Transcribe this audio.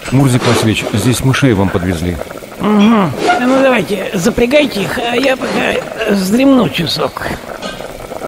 Мурзик Васильевич, здесь мышей вам подвезли. Угу. Ну давайте, запрягайте их, а я пока вздремну часок.